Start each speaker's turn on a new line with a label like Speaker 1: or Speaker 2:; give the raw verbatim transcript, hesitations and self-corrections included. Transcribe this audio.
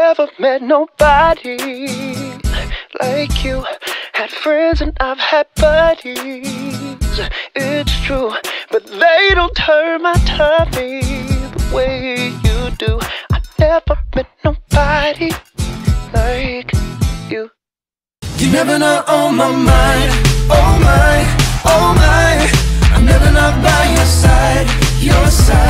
Speaker 1: never met nobody like you. Had friends and I've had buddies, it's true, but they don't turn my tummy the way you do. I never met nobody like you.
Speaker 2: You never not on my mind, oh my, oh my. I'm never not by your side, your side.